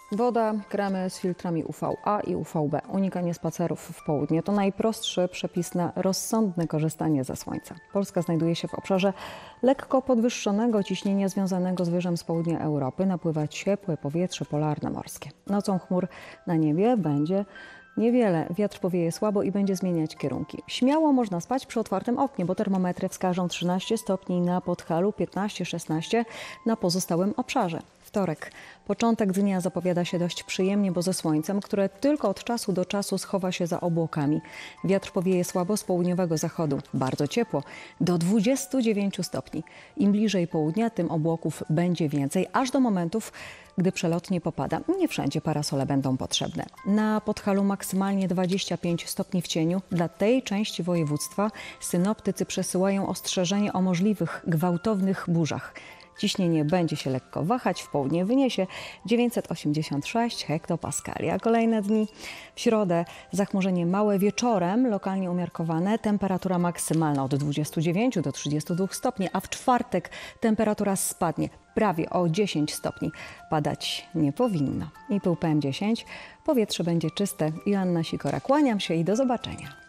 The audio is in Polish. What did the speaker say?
Woda, kremy z filtrami UVA i UVB, unikanie spacerów w południe to najprostszy przepis na rozsądne korzystanie ze słońca. Polska znajduje się w obszarze lekko podwyższonego ciśnienia związanego z wyżem z południa Europy. Napływa ciepłe powietrze polarne morskie. Nocą chmur na niebie będzie niewiele. Wiatr powieje słabo i będzie zmieniać kierunki. Śmiało można spać przy otwartym oknie, bo termometry wskażą 13 stopni na Podhalu, 15-16 na pozostałym obszarze. Wtorek. Początek dnia zapowiada się dość przyjemnie, bo ze słońcem, które tylko od czasu do czasu schowa się za obłokami. Wiatr powieje słabo z południowego zachodu. Bardzo ciepło, do 29 stopni. Im bliżej południa, tym obłoków będzie więcej, aż do momentów, gdy przelotnie popada. Nie wszędzie parasole będą potrzebne. Na Podhalu maksymalnie 25 stopni w cieniu. Dla tej części województwa synoptycy przesyłają ostrzeżenie o możliwych gwałtownych burzach. Ciśnienie będzie się lekko wahać, w południe wyniesie 986 hektopaskali. A kolejne dni: w środę zachmurzenie małe wieczorem, lokalnie umiarkowane, temperatura maksymalna od 29 do 32 stopni, a w czwartek temperatura spadnie prawie o 10 stopni. Padać nie powinno. I pył PM10, powietrze będzie czyste. Joanna Sikora, kłaniam się i do zobaczenia.